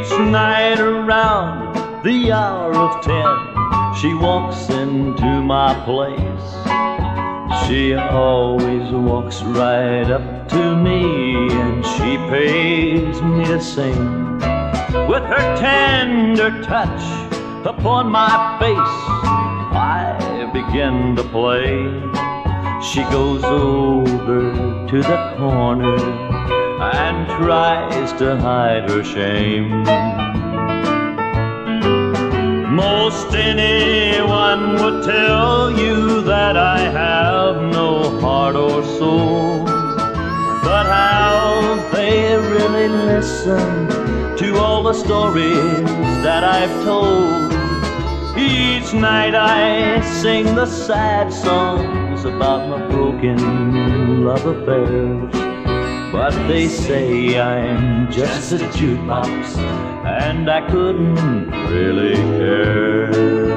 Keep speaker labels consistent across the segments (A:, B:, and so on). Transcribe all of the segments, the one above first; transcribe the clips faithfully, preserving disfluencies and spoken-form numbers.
A: Each night around the hour of ten, she walks into my place. She always walks right up to me and she pays me to sing. With her tender touch upon my face, I begin to play. She goes over to the corner and tries to hide her shame. Most anyone would tell you that I have no heart or soul, but how they really listen to all the stories that I've told. Each night I sing the sad songs about my broken love affairs, but they say I'm just a jukebox and I couldn't really care.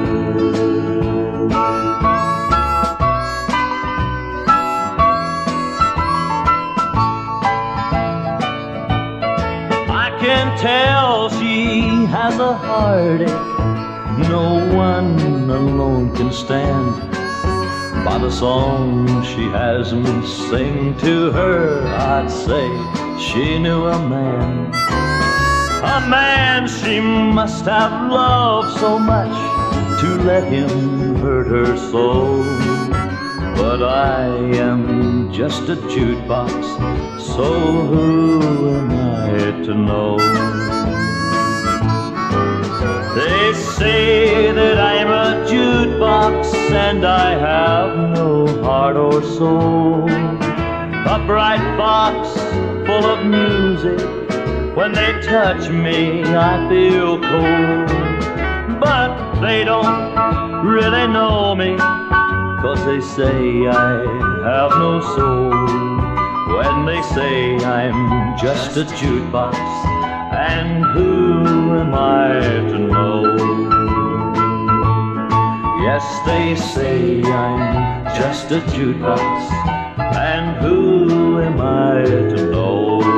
A: I can tell she has a heartache no one alone can stand. By the song she has me sing to her, I'd say she knew a man. A man she must have loved so much to let him hurt her so. But I am just a jukebox, so who am I to know? They say that I'm a jukebox and I have no heart or soul. A bright box full of music, when they touch me I feel cold. But they don't really know me, 'cause they say I have no soul. When they say I'm just a jukebox, and who am I to know? Yes, they say I'm just a jukebox, and who am I to know?